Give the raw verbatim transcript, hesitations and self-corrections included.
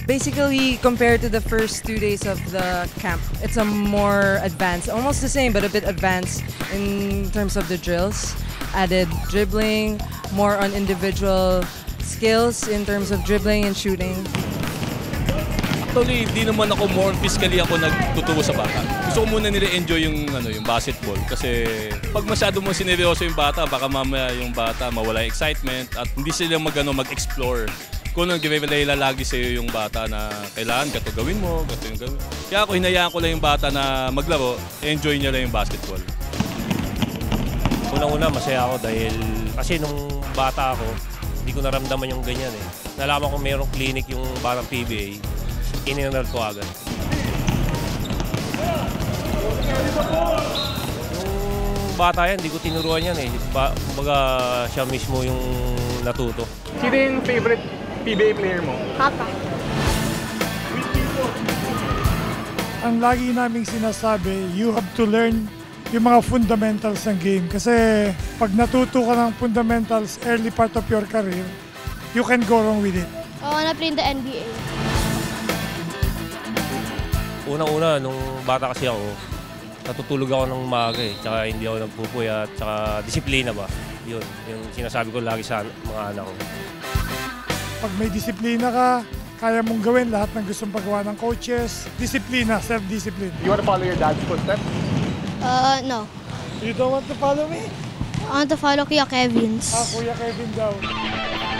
Basically, compared to the first two days of the camp, it's a more advanced, almost the same, but a bit advanced in terms of the drills. Added dribbling, more on individual skills in terms of dribbling and shooting. Actually, hindi naman ako more physically ako nagtuturo sa bata. Gusto ko muna nila-enjoy yung, ano, yung basketball kasi pag masyado mo sineryoso yung bata, baka mamaya yung bata mawala yung excitement at hindi sila mag, ano, mag-explore. Kung nang nila lagi sa'yo yung bata na kailangan, gato gawin mo, gato yung gawin. Kaya ako hinayaan ko lang yung bata na maglaro, enjoy niya lang yung basketball. Unang-una masaya ako dahil kasi nung bata ako, hindi ko naramdaman yung ganyan eh. Nalaman ko mayroong clinic yung Batang P B A, in-enroll ko agad. Yung bata yan, hindi ko tinuruan yan eh. Ba Kumbaga siya mismo yung natuto. Sino yung favorite P B A player mo? Papa. Ang lagi naming sinasabi, you have to learn yung mga fundamentals ng game. Kasi pag natuto ka ng fundamentals early part of your career, you can go wrong with it. I wanna play in the N B A. Unang-una, nung bata kasi ako, natutulog ako ng umaga eh. Tsaka hindi ako nagpupuyat, tsaka disiplina ba. Yun, yung sinasabi ko lagi sa mga anak ko. Pag may disiplina ka, kaya mong gawin lahat ng gustong pagawa ng coaches. Disiplina, self-discipline. You wanna follow your dad's footsteps? Uh, no. You don't want to follow me? I want to follow Kuya Kevin's. Ah, Kuya Kevin daw.